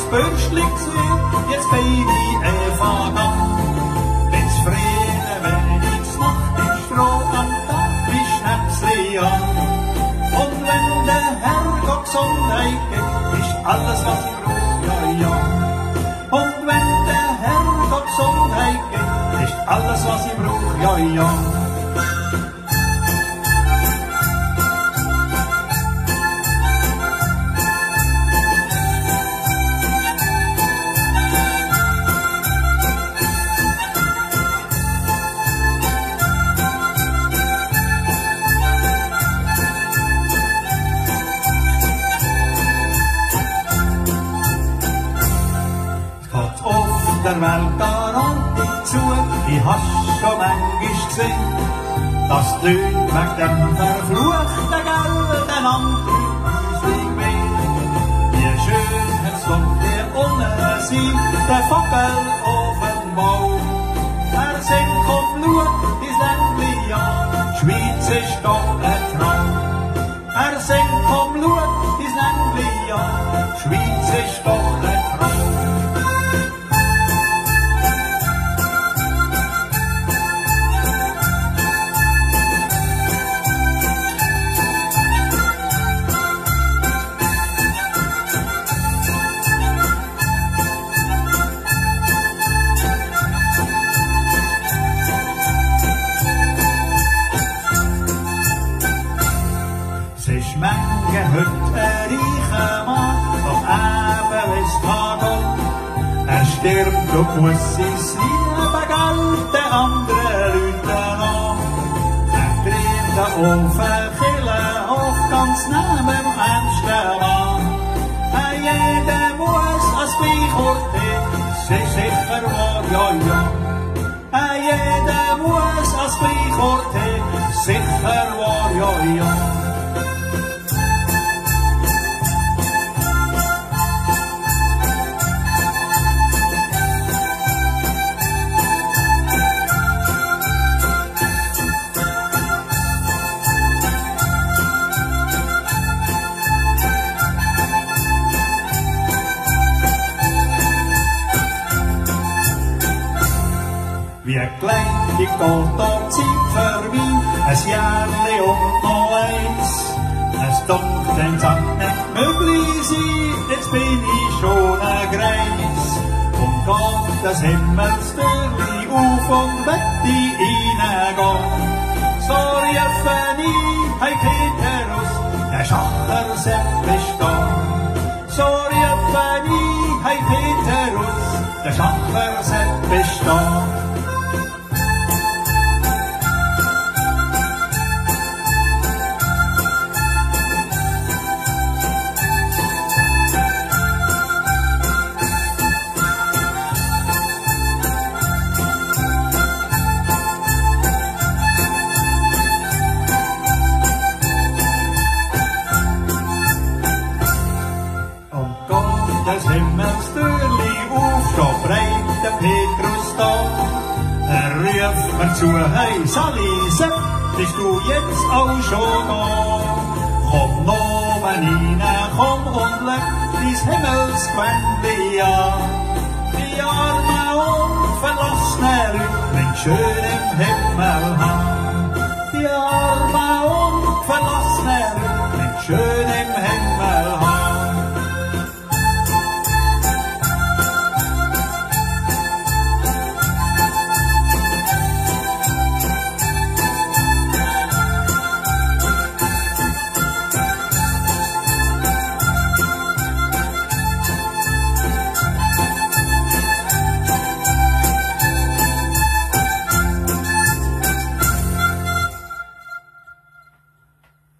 Bürstli gesehen, jetzt bin ich einfach an. Wenn's Frieden, wenn's Nacht ist, froh am Tag, wie Schnäpsli an. Und wenn der Herrgott Gesundheit gibt, ist alles, was ich brauch, ja, ja. Und wenn der Herrgott Gesundheit gibt, ist alles, was ich brauch, ja, ja. Der Welt Garantie zu, ich hast schon manchmal gesehen, dass die Leute wegen dem verfluchten Geld einander Häusling wehen. Wie schön es kommt hier unten sein, der Vogel auf dem Baum. Er singt, komm, schau, ins Ländli an, die Schweiz ist doch ein Traum. Er singt, komm, schau, ins Ländli an, die Schweiz ist doch ein Traum. Menge heute ein reicher Mann, doch eben wenn's geht, er stirbt und muss sein Leben gelten anderen Leuten an. Er dreht den Ofen Kille hoch, ganz neben dem ärmsten Mann. Jeder muss ans Gleichort hin, ist sicher wahr, ja, ja. Jeder muss ans Gleichort hin, sicher wahr, ja, ja. Wie klein die geht die Zeit vorbei, ein Jährli und noch eins. Es dunkelt, wenn's auch nicht möglich sein, jetzt bin ich schon ein Greis. Und geht das Himmelstürli auf und wett ich reingehen. So riefen ich, hey Peterus, der Schacher Sepp ist da. So riefen ich, hey Peterus, der Schacher Sepp ist da. Das Himmelstürli auf, da breit der Petrus da. Er ruft mir zu, hey Sally, Sepp, bist du jetzt auch schon da? Komm noch mal rein, komm und leg dein Himmelsgewändli an. Die armen und verlassenen Leute, wenn schön im Himmel haben. Die